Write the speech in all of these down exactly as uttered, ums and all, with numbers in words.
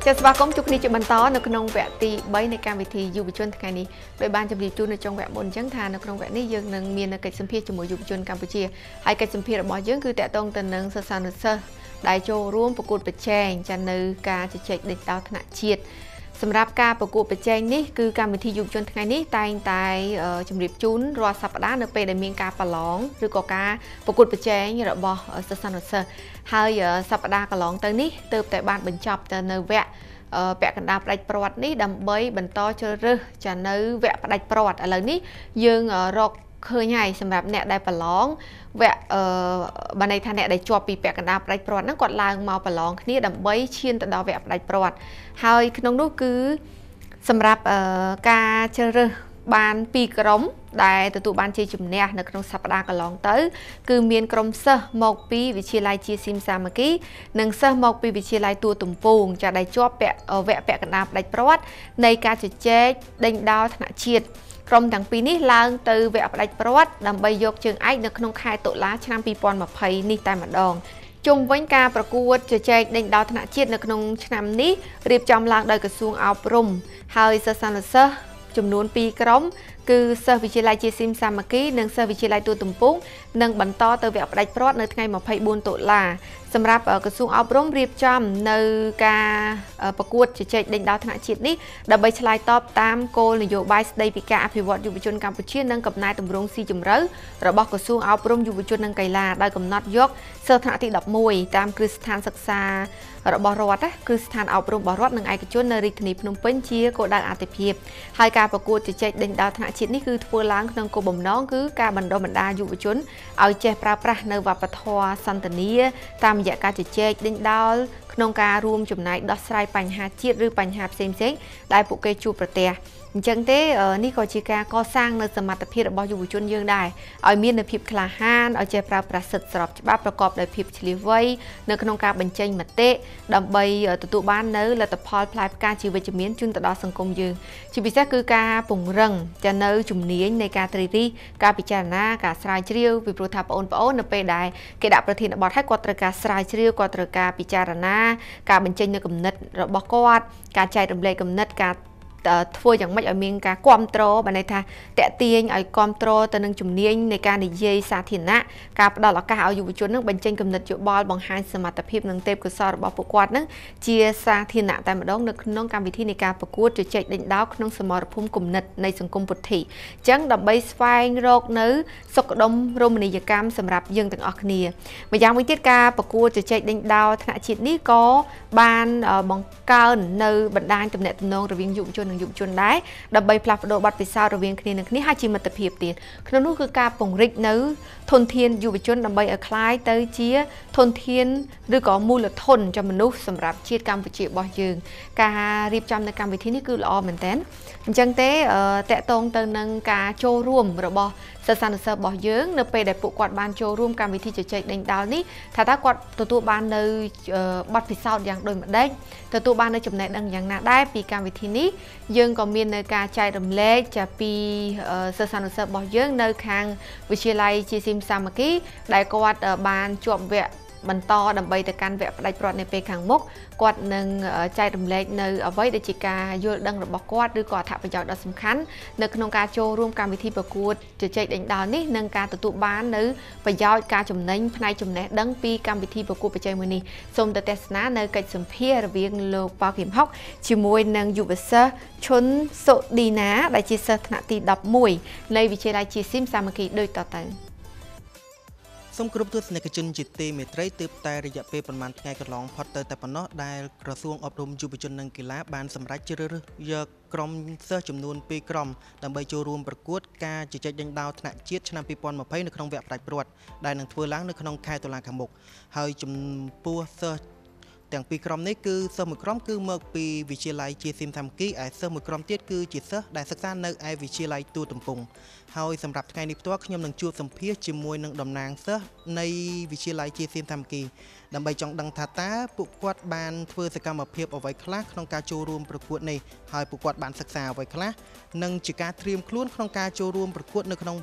จะสบายก้มจุกนี้จะบรรทอนในขนมแวะตีใบในการวิธีอยู่วิจารณ์ไงนี้โดยบ้านจำดีจูนในจังแวะบนจังทานในขนมแวะนี้ยังหนึ่งมีในกิจสัมพันธ์จมูกอยู่วิจารณ์กัมพูชีให้กิจสัมพันธ์บ่อยยังคือแต่ตรงแต่หนึ่งสสารเซอร์ได้โจร่วมประกวดประแจงจะในการจะเช็คเด็กดาวถนัดเฉียดสำหรับการประกวดประแจงนี้คือการวิธีอยู่จนไงนี้ตายตายจำเรียบจูนรอสัปดาห์ในปีได้มีการประลองหรือก็การประกวดประแจงระบอบสสารเซอร์ให้สัปดาห์กระลองตอนนี้เติมแต่บ้านบรรจบแต่ในแวะแปะกันดาปลายปลอดนี้ดำใบบรรทอเจอเรือจะเนื้อแวะปลายปลอดอะไรนี้ยังรอกเคยใหญ่สำหรับเนได้ปลองแวะบันในทางเนได้จวบปีแปะกันดาปลายปลอดนั่งกดลางมาปลองนี้ดำใบเชียนแต่ดาวแวะปลายปลอดหายขนมนู้คือสำหรับการเจอเรือบานปีกรมได้ตัวตัวบานเจจุ่มเนี่ยในขนมสัปดาห์กันลองเต๋อคือเมียนกรมเสหมกปีวิชีไลจีซิมซามากี้หนึ่งเสหมกปีวิชีไลตัวตุ่มปูงจะได้จวบแปะแวะแปะกันดาปลายปลอดในการจะเจ๊เด้งดาวถนัดเฉียดกรมต่างปีนี้ล้างตือแวะปลายปลอดนำใบยกเชิงไอ้ในขนมคายตุลาชนปีปอนมาภัยนี่แต่มาดองจงวันการประกวดจะแจกเด้งดาวถนัดเฉียดในขนมชนนี้เรียบจำล้างโดยกระทรวงเอาปรุมไฮเซอร์ซันเซอร์จำนวนปีกรมคือเซอร์วิชิไลจีซิมซามากี้หนึ่งเซอร์วิชิไลตัวตุ่มปุ้งหนึ่งบรรทอตัวแบบปลายปลอดในไงมาภัยบุญตุลาสำหรับกระทรวงเอาปรุมเรียบจำในการประกวดจะแจกเด้งดาวถนัดเฉียดนี้ดับเบิลชไลตอบตามโกลนโยบายได้ปีกาอภิวัตอยู่วิจารณ์กัมพูชีนั่งกับนายตำรวจซีจุ่มเรือระบบกระทรวงเอาปรุมอยู่วิจารณ์นั่งไกลาได้กำหนดยกเซอร์ถนัดที่ดับมวยตามคือสถานศึกษาระบบรอดคือสถานเอาปรุมบรอดหนึ่งไอกระชนในริทนีพนมเป้นเชียโกดังอาติเพียบให้การประกวดจะแจกเด้งดาวถนัดเฉียดนี้คือทัวร์ล้างขนมโกบ่มน้องคือการบรรดาบรรดาอยู่วิจารณ์เอาเจปราประในวัปทวสันตนีตามอย่างการจะแจกเด้งดาวขนมการรวมจุ่มในดอสไลปัญหาเชียดหรือปัญหาเซมเซ็งได้ปุกเกจูประเตียจังเต้นี่ก็ชีการก่อสร้างในสมัติพิระบอยู่จนยืนได้เอามีในพิบคลาฮานเอาเจปราประสิทธิ์สอบฉบับประกอบโดยพิบชลิวัยในขนมการบรรจัยมาเตะดำใบตัวตัวบ้านเนื้อและตัวพอลพลายการชีวิตจมีนจุนตดอสังคมยืนชีวิตก็คือการปุ่งรังจะเนื้อจุ่มนี้ในการตรีรีการพิจารณาการสลายเชียววิปรุธาปอนปอนในเปได้เกดับประเทศบอลให้กอตรการสลายเชียวกอตรการพิจารณาการบรรจัยในกำเนิดระบบกอดการใจดำเลยกำเนิดการทัวอย่างไม่เอาเมียงการความโตบันในท่าแต่เตียงไอ้ความโตแต่หนึ่งจุ่มเนียงในการในเยสาธินะการประดับการเอาอยู่จุดนั้นเป็นเจนกำเนิดจุดบอลบางฮันสมัติพิบหนึ่งเต็มกุศลบอกประกวดนั้นเจียสาธินะแต่มาดองนึกน้องการวิธีในการประกวดจุดเจ็ดเด่นดาวน้องสมรภูมิกลุ่มเนิดในสังคมปุถุจังดับใบสไฟโรคเนื้อสกดมโรมนิยกรรมสำหรับยังต่างออกเนียมายังวิธีการประกวดจุดเจ็ดเด่นดาวขณะจิตนี้ก็บานบังการในบรรดาตำแหน่งน้องระวิงอยู่จนหนึ่งอยู่จนได้ดับใบพลับโดบัดไปซาระเวียงคดีนึงนี่ให้จิมตะเพียบตีนขนมนู้คือการป่งริกนื้อทนเทียนอยู่ไปจนดับใบเอาคล้ายเตยเจี๊ยทนเทียนหรือก็มูลทนจำมนุษย์สำหรับชีดกรรมวิจิบ่อยยืงการรีบจำในกรรมวิธีนี้คือละอเหมือนเต้นจังเต้แตะตรงเติมนังการโจร่วมระบบสสารเสบบ่อยยืงในไปได้ปุกกวาดบานโจร่วมกรรมวิธีจะใจเด่นดาวนี้ถ้าถ้ากวาดตัวตัวบานในบัดพิเศษอย่างโดยมันได้ตัวตัวบานในจุดไหนดังอย่างน่าได้ปีกรรมวิธีนี้ยืงก็มีในการใจดำเล็กจะปีสสารเสบบ่อยยืงในทางวิทยาลัยจีซิมซามากี้ได้กวาดบานจวบแวะบรรทอดับใบแต่การแวะได้ปลอดในเปขังมุกกวาดหนึ่งใจดำเล็กในเอาไว้ในจิกาโยดังระบบกวาดหรือกวาดถักประโยชน์สำคัญในขนมการโจร่วมการวิธีประกวดจะใจเด่นดาวนี้หนึ่งการตัวตัวบ้านหรือประโยชน์การจุ่มเน้นภายในจุ่มแหนดังปีการวิธีประกวดประจัยมือนี้สมเด็จเทศนาในกิจสัมเพลระเบียงโลกปาขิมฮอกชิมวยหนึ่งอยู่บนเซอร์ชนโซดีนะได้จีเซอร์ถนัดตีดับมวยในวิทยาลัยจีซิมซามากีโดยต่อเติมสมกรุบตัวสเนกจุนจิตตีเมตรัยตืบแต่ระยะเปประมาณไงกระลองพอเตอร์แต่ปนอได้กระทรวงอบรมจุบจนนังกีฬาบานสำรัจเจริญเยอะกรมเสื้อจำนวนปีกรมดำใบโจรวมประกวดการจิตใจยังดาวถนัดเชียดชนะปีปอนมาเพย์ในขนมแบบปลายปลวดได้หนังทัวล้างในขนมคายตัวลางขมุกเฮยจำปัวเสื้อแต่งปีกรมนี้คือเสื้อมือกรมคือเมื่อปีวิเชียไลจีซิมทำกี้ไอเสื้อมือกรมเตี้ยคือจิตเสื้อได้ศึกษาในไอวิเชียไลตัวตุ่มปุงเฮาสำหรับไงในตัวขยมหนังจูสัมเพียจิมวยหนังดำนางเสื้อในวิเชียไลจีซิมทำกี้ดำใบจองดังทาตาปุกวาดบานเพื่อสกรรมเพียบเอาไว้คลาขนมการโจรวมประกวดในเฮาปุกวาดบานศึกษาไว้คลาหนังจิการเตรียมคล้วนขนมการโจรวมประกวดในขนมเวะ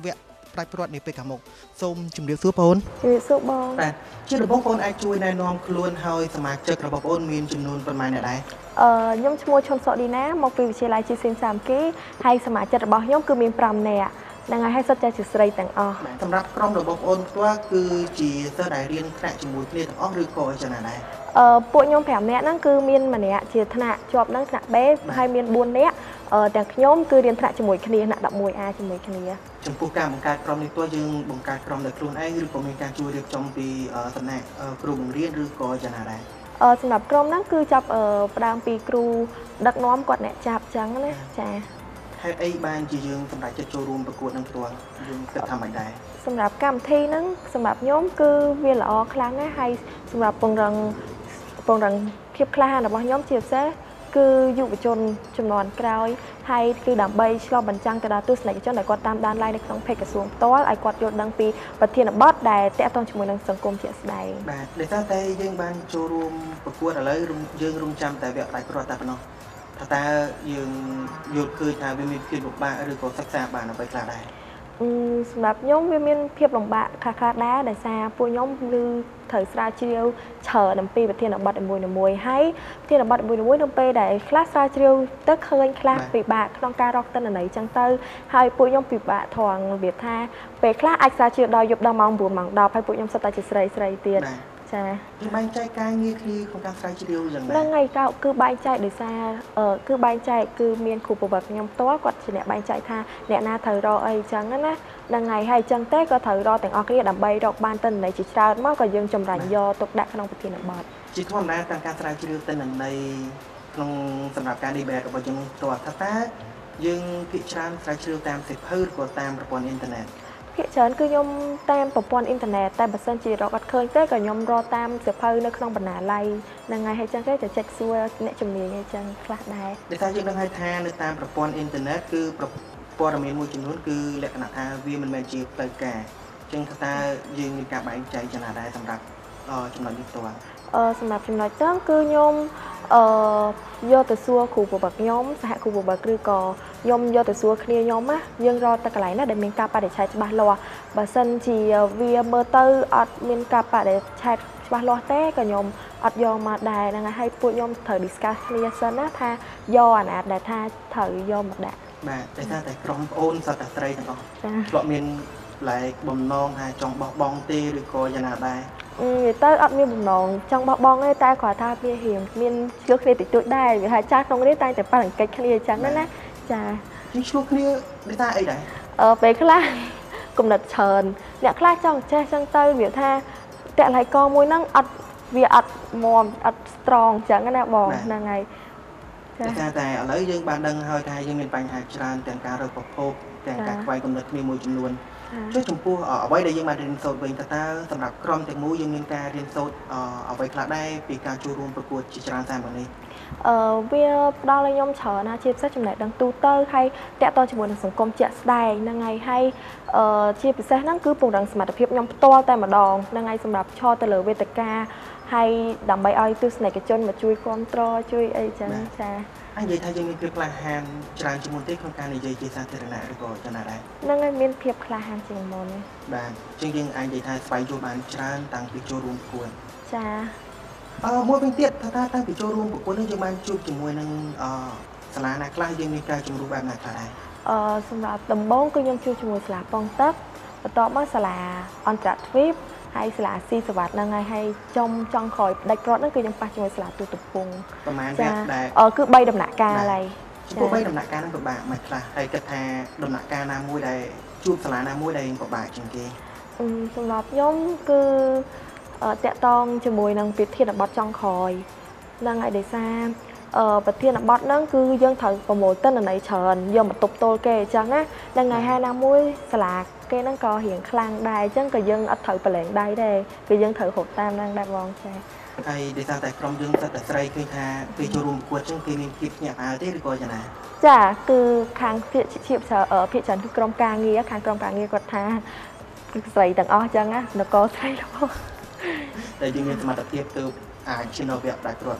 ផ្ដាច់ព្រាត់នេះពេលខាងមុខសូមជម្រាបសួរបងជម្រាបសួរបងបាទជារបស់បងអាចជួយណែនាំខ្លួនហើយសមាជិករបស់បងមានចំនួនប៉ុន្មានអ្នកដែរអឺខ្ញុំឈ្មោះឈុនសុឌីណាមកពីវិទ្យាល័យជីសេមសាមគីហើយសមាជិករបស់ខ្ញុំគឺមានfiveនាក់ហ្នឹងហើយសុទ្ធតែជាស្រីទាំងអស់សម្រាប់ក្រុមរបស់បងផ្ទាល់គឺជាសិស្សដែលរៀនថ្នាក់ជាមួយគ្នាទាំងអស់ឬក៏យ៉ាងណាដែរអឺពួកខ្ញុំfiveនាក់ហ្នឹងគឺមានម្នាក់ជាថ្នាក់ជាប់ហ្នឹងថ្នាក់ B ហើយមានfourនាក់អឺទាំងខ្ញុំគឺរៀនថ្នាក់ជាមួយគ្នាថ្នាក់eleven A ជាមួយគ្នាចំពោះការបង្កើតក្រុមនេះផ្ទាល់យើងបង្កើតក្រុមដោយខ្លួនឯងឬក៏មានការជួយរៀបចំពីសំណាក់គ្រូបង្រៀនឬក៏យ៉ាងណាដែរអឺសម្រាប់ក្រុមហ្នឹងគឺចាប់អឺផ្ដើមពីគ្រូដឹកនាំគាត់អ្នកចាប់ចឹងណាចាហេតុអីបានជាយើងសម្រាប់ចិត្តចូលរួមប្រកួតនឹងផ្ទាល់យើងគិតថាមិនដែរសម្រាប់កម្មវិធីហ្នឹងសម្រាប់ខ្ញុំគឺវាល្អខ្លាំងណាស់ហើយសម្រាប់ពង្រឹងពង្រឹងភាពក្លាហានរបស់ខ្ញុំជាពិសេសគឺយុវជនចំនួនក្រោយហើយគឺដើម្បីឆ្លុះបញ្ចាំងទៅដល់ទស្សនិកជនដែលគាត់តាមដាន live នៅក្នុង page ក្រសួងផ្ទាល់ឲ្យគាត់យល់ដឹងពីប្រធានបទដែលតាក់ទងជាមួយនឹងសង្គមជាក់ស្ដែងបាទដោយសារតែយើងបានចូលរួមប្រកួតឥឡូវយើងរំចាំតែវគ្គផ្ដាច់ព្រាត់តែប៉ុណ្ណោះថាតើយើងយល់ឃើញថាវាមានភាពលំបាកឬក៏សិក្សាបានអ្វីខ្លះដែរអឺសម្រាប់ខ្ញុំវាមានភាពលំបាកខ្លះខ្លះដែរដោយសារពួកខ្ញុំគឺត្រូវស្រាវជ្រាវច្រើនអំពីប្រធានបទនីមួយៗហើយប្រធានបទនីមួយៗនៅពេលដែលខ្លះស្រាវជ្រាវទៅឃើញខ្លះពិបាកក្នុងការរកទិន្នន័យចឹងទៅហើយពួកខ្ញុំពិបាកត្រង់របៀបថាពេលខ្លះអាចស្រាវជ្រាវដល់យប់ដល់ម៉ោងnineម៉ោងtenហើយពួកខ្ញុំសុទ្ធតែជាស្រីស្រីទៀតចាគឺបែងចែកការងារគ្នាក្នុងការស្រាវជ្រាវយ៉ាងណាហ្នឹងហើយគឺបែងចែកដោយសារគឺបែងចែកគឺមានគ្រូប្រវត្តិខ្ញុំផ្ទាល់គាត់ជាអ្នកបែងចែកថាអ្នកណាត្រូវរកអីចឹងណាហ្នឹងហើយហើយចឹងទេក៏ត្រូវរកទាំងអស់គ្នាដើម្បីរកបានទិន្នន័យជាច្រើនមកក៏យើងចម្រាញ់យកទុកដាក់ក្នុងប្រធានបទជាធម្មតាតាមការស្រាវជ្រាវទិន្នន័យក្នុងសម្រាប់ការ debate របស់យើងផ្ទាល់ថាតើយើងភាគច្រើនស្រាវជ្រាវតាមសៀវភៅឬក៏តាមប្រព័ន្ធអ៊ីនធឺណិតភាគច្រើនគឺខ្ញុំតាមប្រព័ន្ធអ៊ីនធឺណិតតែបើសិនជារកអត់ឃើញទេក៏ខ្ញុំរកតាមសៀវភៅនៅក្នុងបណ្ណាល័យហ្នឹងហើយហើយចឹងគេទៅចែកសួរអ្នកជំនាញអីចឹងខ្លះដែរដោយសារយើងដឹងហើយថានៅតាមប្រព័ន្ធអ៊ីនធឺណិតគឺព័ត៌មានមួយចំនួនគឺលក្ខណៈថាវាមិនមែនជាផ្លូវការអញ្ចឹងថាតើយើងមានការបែងចែកយ៉ាងណាដែរសម្រាប់ចំណុចនេះផ្ទាល់អឺសម្រាប់ចំណុចហ្នឹងគឺខ្ញុំអឺយកទៅសួរគ្រូប្រវត្តិខ្ញុំសហគ្រូប្រវត្តិឬក៏ខ្ញុំយកទៅសួរគ្នាខ្ញុំណាយើងរកទៅកន្លែងណាដែលមានការបដិឆេទច្បាស់លាស់បើសិនជាវាមើលទៅអត់មានការបដិឆេទច្បាស់លាស់ទេក៏ខ្ញុំអត់យកមកដែរហ្នឹងហើយពួកខ្ញុំត្រូវ discuss គ្នាសិនណាថាយកអាណាដែលថាត្រូវយកមកដាក់បាទតែថាតែក្រុមប្អូនសត្វតែស្រីទាំងអស់ធ្លាប់មានឡែកបំណងថាចង់បោះបង់ទេឬក៏យ៉ាងណាដែរអឺទៅអត់មានបំណងចង់បោះបង់ទេតែគាត់ថាវារៀងមានឆ្លោះគ្នាតិចតួចដែរវាថាចាស់ក្នុងនេះតែតែប៉ះអង្កេតគ្នាអញ្ចឹងណាចានេះឆ្លោះគ្នាដូចថាអីដែរអឺពេលខ្លះគំនិតច្រើនអ្នកខ្លះចង់ចេះអញ្ចឹងទៅវាថាតាក់ឡៃកមួយហ្នឹងអត់វាអត់មមអត់ strong អញ្ចឹងណាបងហ្នឹងហើយតែតែឥឡូវយើងបានដឹងហើយថាយើងមានបញ្ហាច្រើនទាំងការរកប្រភពទាំងការខ្វែងគំនិតគ្នាមួយចំនួនចុះចំពោះអ្វីដែលយើងបានរៀនសូត្រវិញតើតើសម្រាប់ក្រុមទាំងមូលយើងមានការរៀនសូត្រអ្វីខ្លះដែរពីការចូលរួមប្រកួតជាច្រើនតាមនេះអឺវាផ្ដល់ឲ្យខ្ញុំច្រើនណាជាពិសេសចំណេះដឹងទូទៅហើយតាក់ទងជាមួយនឹងសង្គមជាក់ស្ដែងហ្នឹងហើយហើយអឺជាពិសេសហ្នឹងគឺពង្រឹងសមត្ថភាពខ្ញុំផ្ទាល់តែម្ដងហ្នឹងហើយសម្រាប់ឈរទៅលើវេទិកាហើយដើម្បីឲ្យទស្សនិកជនមកជួយគ្រប់គ្រងជួយអីចឹងចាហើយនិយាយថាយើងមានភាពក្លាហានច្រើនជាងមុនទេក្នុងការនិយាយជាសាធារណៈឬក៏យ៉ាងណាដែរហ្នឹងហើយមានភាពក្លាហានជាងមុនបាទជាងយើងអាចនិយាយថាស្វែងយល់បានច្រើនតាំងពីចូលរួមប្រកួតចាអឺមួយវិញទៀតថាតាំងពីចូលរួមប្រកួតនេះយើងបានជួបជាមួយនឹងអឺសាលាណាខ្លះយើងមានការជំរុញបែបណាខ្លះដែរអឺសម្រាប់ដំបូងគឺខ្ញុំជួបជាមួយសាលាប៉ុងទឹកបន្ទាប់មកសាលាអន្តរទ្វីបហើយសាលាស៊ីសវត្តហ្នឹងហើយហើយចំចង់ក្រោយផ្ដាច់ព្រាត់ហ្នឹងគឺខ្ញុំប៉ះជាមួយសាលាទូទំពុងប្រហែលវគ្គដែរអឺគឺ3ដំណាក់កាលហើយចំពោះ3ដំណាក់កាលហ្នឹងពិបាកមិនខ្លះហើយគិតថាដំណាក់កាលណាមួយដែលជួបសាលាណាមួយដែលពិបាកជាងគេអឺសម្រាប់ខ្ញុំគឺតាក់ទងជាមួយនឹងពិធីបទចុងក្រោយហ្នឹងហើយដោយសារអឺប្រធានបទហ្នឹងគឺយើងត្រូវប្រមូលទិន្នន័យច្រើនយកមកទប់ទល់គេអញ្ចឹងណាហ្នឹងហើយហើយណាមួយសាលាគេហ្នឹងក៏រៀងខ្លាំងដែរអញ្ចឹងក៏យើងអត់ត្រូវប្រឡែងដៃដែរគឺយើងត្រូវរត់តាមហ្នឹងដែរបងចាហើយដោយសារតែក្រុមយើងសិតតែស្រីឃើញថាពេលចូលរួមប្រកួតអញ្ចឹងគេមានភាពភ្ញាក់ផ្អើលទេឬក៏យ៉ាងណាចាគឺខាងភាគជាភាគច្រើនគឺក្រុមការងារខាងក្រុមការងារគាត់ថាគឺស្រីទាំងអស់អញ្ចឹងណានគរស្រីរបស់តែយើងមានសមត្ថភាពទៅអាចឈានដល់វគ្គផ្ដាច់ព្រាត់បាន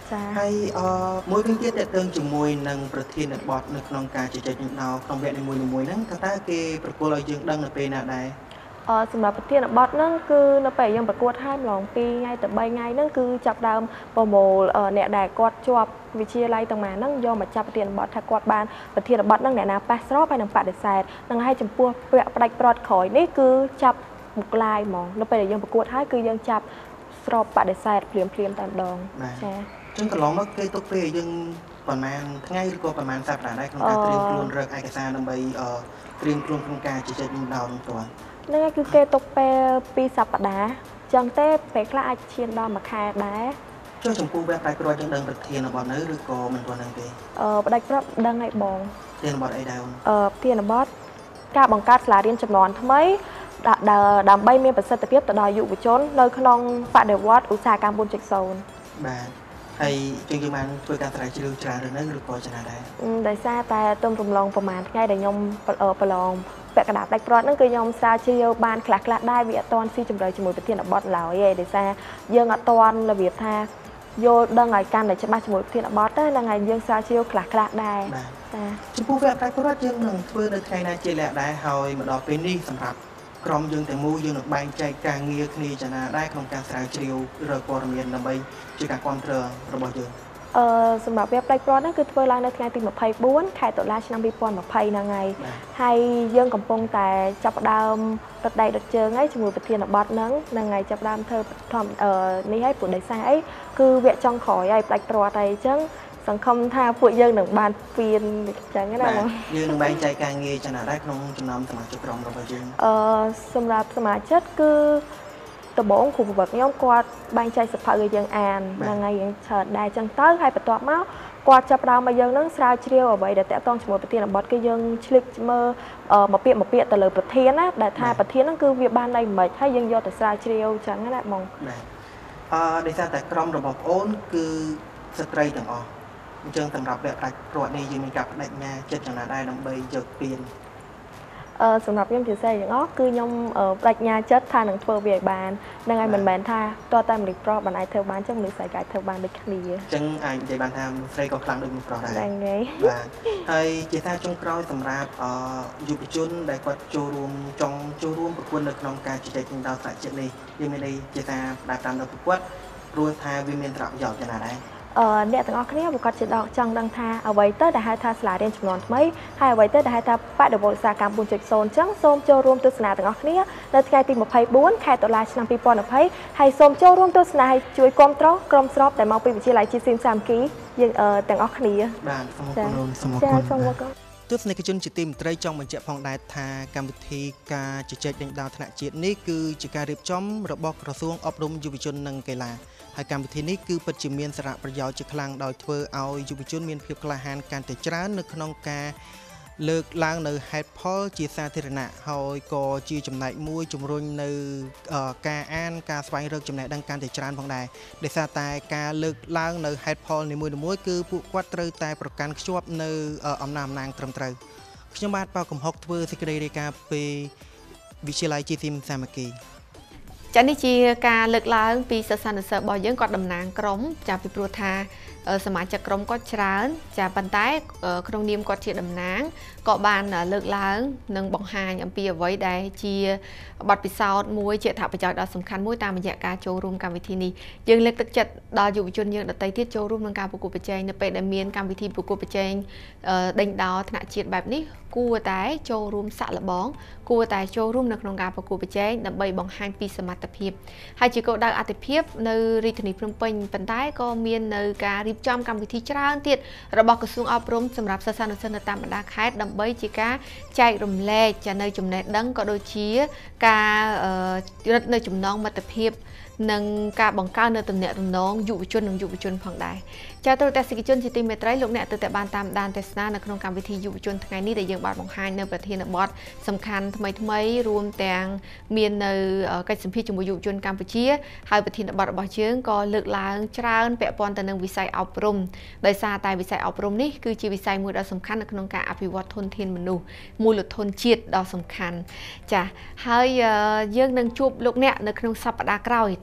ហើយអឺមួយវិញទៀតតើតើជាមួយនឹងប្រធានបទនៅក្នុងការជជែកនៅក្នុងវគ្គនីមួយៗហ្នឹងតើគេប្រគល់ឲ្យយើងដឹងនៅពេលណាដែរអឺសម្រាប់ប្រធានបទហ្នឹងគឺនៅពេលយើងប្រកួតហើយម្លងពីរថ្ងៃទៅបីថ្ងៃហ្នឹងគឺចាប់ដើមប្រមូលអ្នកដែលគាត់ជាប់វិទ្យាល័យទាំងម៉ាហ្នឹងយកមកចាប់ប្រធានបទថាគាត់បានប្រធានបទហ្នឹងអ្នកណាប៉ះស្របហើយនឹងបដិសេធនឹងហើយចំពោះពាក្យផ្ដាច់ប្រត់ក្រោយនេះគឺចាប់មុខឡាយហ្មងនៅពេលដែលយើងប្រកួតហើយគឺយើងចាប់ស្របបដិសេធភ្លាមភ្លាមតែម្ដងចាចឹងកន្លងមកគេទុកពេលយើងប្រហែលថ្ងៃឬក៏ប្រហែលសប្តាហ៍ដែរក្នុងការត្រៀមខ្លួនរកឯកសារដើម្បីត្រៀមខ្លួនក្នុងការជជែកនឹងដល់នឹងទាល់ហ្នឹងហើយគឺគេទុកពេលពីរសប្តាហ៍ចឹងទេពេលខ្លះអាចឈានដល់មួយខែដែរចុះចំពោះវគ្គផ្ដាច់ព្រាត់យើងដឹងប្រធានបទនៅឬក៏មិនទាន់ដឹងទេអឺផ្ដាច់ព្រាត់ដឹងហើយបងប្រធានបទអីដែរអឺប្រធានបទការបង្កើតសាលារៀនចំនួនថ្មីដើម្បីមានប្រសិទ្ធភាពទៅដល់យុវជននៅក្នុងបដិវត្តឧស្សាហកម្ម bốn chấm không បាទហើយជាងយើងបានធ្វើការស្រាវជ្រាវច្រើនឬនៅឬក៏ច្រើនដែរដោយសារតែទុំរំលងប្រហែលថ្ងៃដែលខ្ញុំប្រឡងពាក់កណ្ដាលផ្ដាច់ព្រាត់ហ្នឹងគឺខ្ញុំស្រាវជ្រាវបានខ្លះខ្លះដែរវាអត់ទាន់ស៊ីជម្រៅជាមួយប្រធានបទឡើយទេដោយសារយើងអត់ទាន់របៀបថាយល់ដឹងឲ្យកាន់តែច្បាស់ជាមួយប្រធានបទទៅហ្នឹងហើយយើងស្រាវជ្រាវខ្លះខ្លះដែរចាចំពោះវគ្គផ្ដាច់ព្រាត់យើងនឹងធ្វើនៅថ្ងៃណាជាលក្ខដែរហើយមកដល់ពេលនេះសម្រាប់ក្រុមយើងទាំងមូលយើងនឹងបែងចែកការងារគ្នាយ៉ាងណាដែរក្នុងការស្រាវជ្រាវរកព័ត៌មានដើម្បីជាការគ្រប់គ្រងរបស់យើងអឺសម្រាប់វគ្គផ្ដាច់ព្រាត់ហ្នឹងគឺធ្វើឡើងនៅថ្ងៃទីម្ភៃបួនខែតុលាឆ្នាំពីរពាន់ម្ភៃហ្នឹងហើយហើយយើងកំពុងតែចាប់ផ្ដើមរត់ដៃរត់ជើងហើយជាមួយប្រធានបទហ្នឹងហ្នឹងហើយចាប់ផ្ដើមធ្វើធម្មអឺនេះហើយព្រោះដោយសារអីគឺវគ្គចុងក្រោយហើយផ្ដាច់ព្រាត់ហើយអញ្ចឹងសង្ឃឹមថាពួកយើងនឹងបានពៀនអញ្ចឹងណាបងយើងនឹងបែងចែកការងារចំណាដែរក្នុងចំណោមសមាជិកក្រុមរបស់យើងអឺសម្រាប់សមាជិកគឺដំបូងគ្រូបង្វឹកខ្ញុំគាត់បែងចែកសភៅឲ្យយើងអានហ្នឹងហើយយើងច្រើនដែរអញ្ចឹងទៅហើយបន្ទាប់មកគាត់ចាប់ផ្ដើមមកយើងនឹងស្រាវជ្រាវអ្វីដែលតាក់ទងជាមួយប្រធានបទគឺយើងឆ្លៀកមើលមកពាក្យមកពាក្យទៅលើប្រធានណាដែលថាប្រធានហ្នឹងគឺវាបានន័យមិនហើយយើងយកទៅស្រាវជ្រាវអញ្ចឹងណាបងអឺដោយសារតែក្រុមរបស់បងអូនគឺស្ត្រីទាំងអស់អញ្ចឹងសម្រាប់វគ្គផ្ដាច់ព្រាត់នេះយើងមានការបដិញ្ញាចិត្តយ៉ាងណាដែរដើម្បីយកពៀនអឺសម្រាប់ខ្ញុំជាសេទាំងអស់គឺខ្ញុំបដិញ្ញាចិត្តថានឹងធ្វើវាឲ្យបាននឹងហើយមិនមែនថាតើតែមនុស្សប្រុសបានអាចធ្វើបានចឹងមនុស្សស្រីក៏អាចធ្វើបានដូចគ្នាអញ្ចឹងអាចនិយាយបានថាស្រីក៏ខ្លាំងដូចមនុស្សប្រុសដែរហ្នឹងហើយបាទហើយជាថាចុងក្រោយសម្រាប់អឺយុវជនដែលគាត់ចូលរួមចង់ចូលរួមប្រកួតនៅក្នុងការជជែកដល់ថ្នាក់ជាតិនេះយើងមានន័យជាថាដែលតាមដល់ប្រកួតព្រោះថាវាមានប្រយោជន៍យ៉ាងណាដែរអឺអ្នកទាំងអស់គ្នាប្រកាសជាចង់ដឹងថាអ្វីទៅដែលហៅថាសាលារៀនចំនួនថ្មីហើយអ្វីទៅដែលហៅថាបដិវត្តឧស្សាហកម្ម bốn chấm không អញ្ចឹងសូមចូលរួមទស្សនាទាំងអស់គ្នានៅថ្ងៃទីម្ភៃបួនខែតុលាឆ្នាំពីរពាន់ម្ភៃហើយសូមចូលរួមទស្សនាហើយជួយគាំទ្រក្រុមស្របដែលមកពីវិទ្យាល័យជាស៊ីមសាមគ្គីយើងទាំងអស់គ្នាបាទសូមអរគុណសូមអរគុណសូមអរគុណទស្សនិកជនជាទីមេត្រីចង់បញ្ជាក់ផងដែរថាកម្មវិធីការជជែកដេញដោលថ្នាក់ជាតិនេះគឺជាការរៀបចំរបស់ក្រសួងអប់រំយុវជននិងកីឡាហើយកម្មវិធីនេះគឺពិតជាមានសារៈប្រយោជន៍ជាខ្លាំងដោយធ្វើឲ្យយុវជនមានភាពក្លាហានកាន់តែច្រើននៅក្នុងការលើកឡើងនៅហេតុផលជាសាធារណៈហើយក៏ជាចំណែកមួយជំរុញនៅការអានការស្វែងរកចំណេះដឹងកាន់តែច្រើនផងដែរដោយសារតែការលើកឡើងនៅហេតុផលនីមួយៗគឺពួកគាត់ត្រូវតែប្រកាន់ខ្ជាប់នៅអំណាចអំណាងត្រឹមត្រូវខ្ញុំបាទប៉ៅកំហុកធ្វើសេចក្តីរាយការណ៍ពីវិទ្យាល័យជីស៊ីមសាមគ្គីចានេះជាការលើកឡើងពីសិស្សានុសិស្សរបស់យើងគាត់តំណាងក្រុមចាពីព្រោះថាសមាជិកក្រុមគាត់ច្រើនចាប៉ុន្តែក្នុងនាមគាត់ជាតំណាងក៏បានលើកឡើងនិងបង្ហាញអំពីអ្វីដែលជាបទពិសោធន៍មួយជាអត្ថប្រយោជន៍ដ៏សំខាន់មួយតាមរយៈការចូលរួមកម្មវិធីនេះយើងលើកទឹកចិត្តដល់យុវជនយើងដទៃទៀតចូលរួមក្នុងការប្រកួតប្រជែងនៅពេលដែលមានកម្មវិធីប្រកួតប្រជែងដេញដោលថ្នាក់ជាតិបែបនេះគួរតែចូលរួមសាក់លបងគួរតែចូលរួមនៅក្នុងការប្រកួតប្រជែងដើម្បីបង្ហាញពីសមត្ថភាពហើយជាគោលដៅអតិភិបនៅរាជធានីភ្នំពេញប៉ុន្តែក៏មាននៅការរៀបចំកម្មវិធីច្រើនទៀតរបស់ក្រសួងអប់រំសម្រាប់សិស្សានុសិស្សនៅតាមបណ្ដាខេត្តដើម្បីជាការចែករំលែកចានៅចំណេះដឹងក៏ដូចជាការរឹតនៅចំណងមិត្តភាពនិងការបង្កើននៅទំនាក់ទំនងយុវជននិងយុវជនផងដែរចាទស្សនិកជនជាទីមេត្រីលោកអ្នកទើបតែបានតាមដានទស្សនានៅក្នុងកម្មវិធីយុវជនថ្ងៃនេះដែលយើងបានបង្ហាញនៅប្រធានបទសំខាន់ថ្មីថ្មីរួមទាំងមាននៅកិច្ចសម្ភាសជាមួយយុវជនកម្ពុជាហើយប្រធានបទរបស់យើងក៏លើកឡើងច្រើនពាក់ព័ន្ធទៅនឹងវិស័យអប់រំដោយសារតែវិស័យអប់រំនេះគឺជាវិស័យមួយដ៏សំខាន់នៅក្នុងការអភិវឌ្ឍធនធានមនុស្សមូលធនជាតិដ៏សំខាន់ចាហើយយើងនឹងជួបលោកអ្នកនៅក្នុងសប្តាហ៍ក្រោយ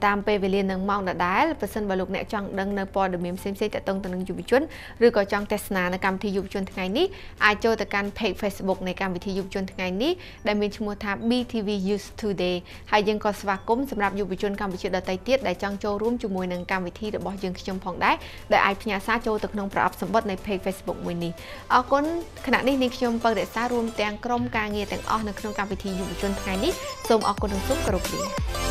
តាមពេលវេលានឹងម៉ោងដដែលប្រសិនបើលោកអ្នកចង់ដឹងនៅព័ត៌មានផ្សេងៗទាក់ទងទៅនឹងយុវជនឬក៏ចង់ទស្សនានៅកម្មវិធីយុវជនថ្ងៃនេះអាចចូលទៅកាន់ page Facebook នៃកម្មវិធីយុវជនថ្ងៃនេះដែលមានឈ្មោះថា B T V Youth Today ហើយយើងក៏ស្វាគមន៍សម្រាប់យុវជនកម្ពុជាដទៃទៀតដែលចង់ចូលរួមជាមួយនឹងកម្មវិធីរបស់យើងខ្ញុំផងដែរដែលអាចផ្ញើសារចូលទៅក្នុងប្រអប់សម្បត្តិនៃ page Facebook មួយនេះអរគុណខណៈនេះនាងខ្ញុំពៅរក្សារួមទាំងក្រុមការងារទាំងអស់នៅក្នុងកម្មវិធីយុវជនថ្ងៃនេះសូមអរគុណនិងសូមគោរពលា